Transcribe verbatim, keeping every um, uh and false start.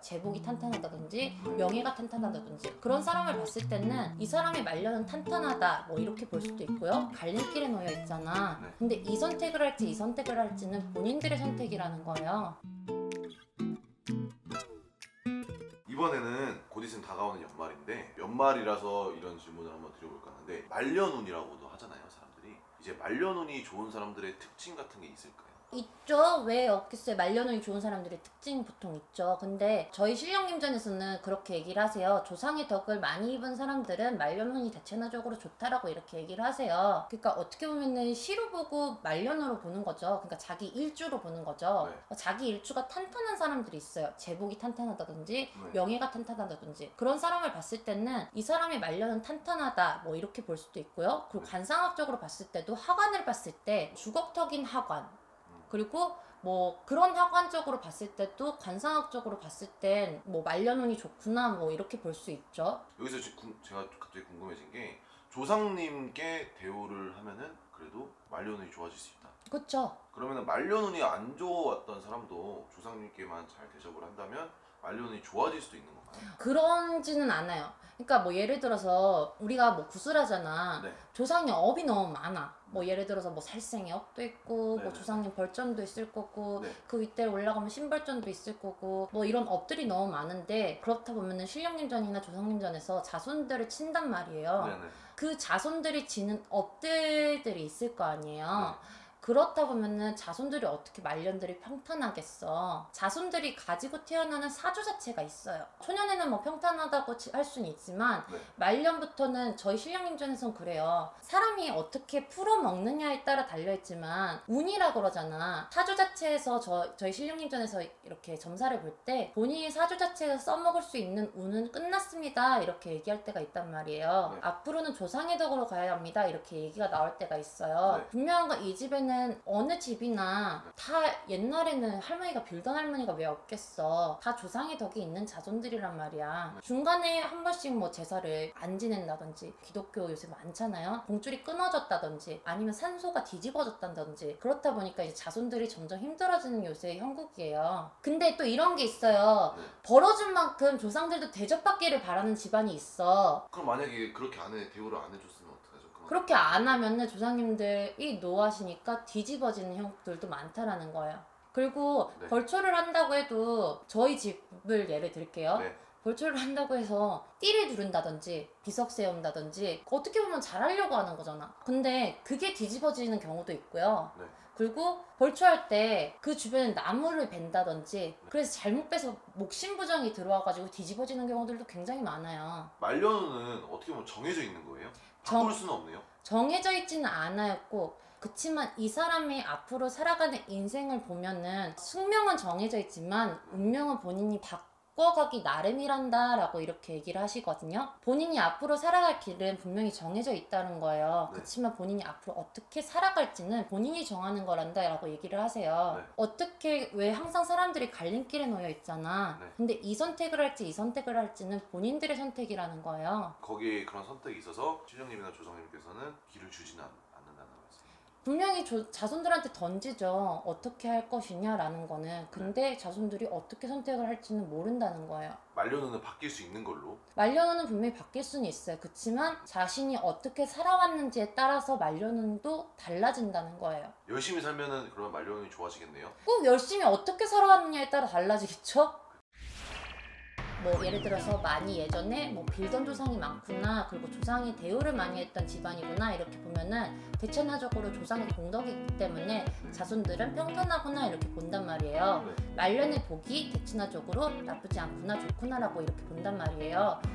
재복이 탄탄하다든지 명예가 탄탄하다든지 그런 사람을 봤을 때는 이 사람의 말년은 탄탄하다 뭐 이렇게 볼 수도 있고요. 갈림길에 놓여 있잖아. 근데 이 선택을 할지 이 선택을 할지는 본인들의 선택이라는 거예요. 이번에는 곧 있으면 다가오는 연말인데, 연말이라서 이런 질문을 한번 드려볼까 하는데, 말년운이라고도 하잖아요, 사람들이. 이제 말년운이 좋은 사람들의 특징 같은 게 있을까요? 있죠. 왜 없겠어요. 말년운이 좋은 사람들의 특징 보통 있죠. 근데 저희 신령님전에서는 그렇게 얘기를 하세요. 조상의 덕을 많이 입은 사람들은 말년운이 대체나적으로 좋다라고 이렇게 얘기를 하세요. 그러니까 어떻게 보면은 시로 보고 말년으로 보는 거죠. 그러니까 자기 일주로 보는 거죠. 네. 자기 일주가 탄탄한 사람들이 있어요. 재복이 탄탄하다든지 네. 명예가 탄탄하다든지 그런 사람을 봤을 때는 이 사람의 말년은 탄탄하다 뭐 이렇게 볼 수도 있고요. 그리고 네. 관상학적으로 봤을 때도 하관을 봤을 때 주걱턱인 하관, 그리고 뭐 그런 학관적으로 봤을 때도 관상학적으로 봤을 땐 뭐 말년운이 좋구나 뭐 이렇게 볼 수 있죠. 여기서 지금 제가 갑자기 궁금해진 게, 조상님께 대우를 하면은 그래도 말년운이 좋아질 수 있다. 그쵸. 그러면은 말년운이 안 좋았던 사람도 조상님께만 잘 대접을 한다면 말년운이 좋아질 수도 있는 건가요? 그런지는 않아요. 그러니까 뭐 예를 들어서 우리가 뭐 구슬하잖아. 네. 조상의 업이 너무 많아. 뭐 예를 들어서 뭐 살생의 업도 있고, 네. 뭐 조상님 벌전도 있을 거고, 네. 그 윗대로 올라가면 신벌전도 있을 거고, 뭐 이런 업들이 너무 많은데, 그렇다 보면은 신령님전이나 조상님전에서 자손들을 친단 말이에요. 네네. 그 자손들이 지는 업들들이 있을 거 아니에요. 네. 그렇다 보면은 자손들이 어떻게 말년들이 평탄하겠어. 자손들이 가지고 태어나는 사주 자체가 있어요. 초년에는 뭐 평탄하다고 할 수는 있지만 네. 말년부터는 저희 신령님전에선 그래요. 사람이 어떻게 풀어먹느냐에 따라 달려있지만 운이라 그러잖아. 사주 자체에서 저, 저희 신령님전에서 이렇게 점사를 볼 때 본인이 사주 자체에서 써먹을 수 있는 운은 끝났습니다 이렇게 얘기할 때가 있단 말이에요. 네. 앞으로는 조상의 덕으로 가야 합니다 이렇게 얘기가 나올 때가 있어요. 네. 분명한 건 이 집에는 어느 집이나 다 옛날에는 할머니가 빌던 할머니가 왜 없겠어. 다 조상의 덕이 있는 자손들이란 말이야. 중간에 한 번씩 뭐 제사를 안 지낸다든지, 기독교 요새 많잖아요. 봉줄이 끊어졌다든지 아니면 산소가 뒤집어졌다든지, 그렇다 보니까 이제 자손들이 점점 힘들어지는 요새 형국이에요. 근데 또 이런 게 있어요. 네. 벌어준 만큼 조상들도 대접받기를 바라는 집안이 있어. 그럼 만약에 그렇게 안 해, 대우를 안 해줬으면 어떡하죠? 그럼... 그렇게 안 하면은 조상님들이 노하시니까 뒤집어지는 형들도 많다라는 거예요. 그리고 네. 벌초를 한다고 해도 저희 집을 예를 들게요. 네. 벌초를 한다고 해서 띠를 두른다든지 비석 세운다든지 어떻게 보면 잘하려고 하는 거잖아. 근데 그게 뒤집어지는 경우도 있고요. 네. 그리고 벌초할 때 그 주변에 나무를 벤다든지 그래서 잘못 빼서 목신부정이 들어와가지고 뒤집어지는 경우들도 굉장히 많아요. 말년운은 어떻게 보면 정해져 있는 거예요? 정- 바꿀 수는 없네요? 정해져 있지는 않았고, 그치만 이 사람이 앞으로 살아가는 인생을 보면은 숙명은 정해져 있지만 운명은 본인이 바꿔가기 나름이란다 라고 이렇게 얘기를 하시거든요. 본인이 앞으로 살아갈 길은 분명히 정해져 있다는 거예요. 네. 그치만 본인이 앞으로 어떻게 살아갈지는 본인이 정하는 거란다 라고 얘기를 하세요. 네. 어떻게, 왜 항상 사람들이 갈림길에 놓여 있잖아. 네. 근데 이 선택을 할지 이 선택을 할지는 본인들의 선택이라는 거예요. 거기에 그런 선택이 있어서 신령님이나 조상님께서는 길을 주지는 않, 않는다는 말씀. 분명히 조, 자손들한테 던지죠. 어떻게 할 것이냐라는 거는. 근데 자손들이 어떻게 선택을 할지는 모른다는 거예요. 말년운은 바뀔 수 있는 걸로. 말년운은 분명히 바뀔 수는 있어요. 그치만 자신이 어떻게 살아왔는지에 따라서 말년운도 달라진다는 거예요. 열심히 살면은 그러면 말년운이 좋아지겠네요. 꼭 열심히 어떻게 살아왔느냐에 따라 달라지겠죠? 뭐 예를 들어서 많이 예전에 뭐 빌던 조상이 많구나, 그리고 조상이 대우를 많이 했던 집안이구나 이렇게 보면은 대체나적으로 조상의 공덕이기 때문에 자손들은 평탄하구나 이렇게 본단 말이에요. 네. 말년의 복이 대체나적으로 나쁘지 않구나 좋구나 라고 이렇게 본단 말이에요.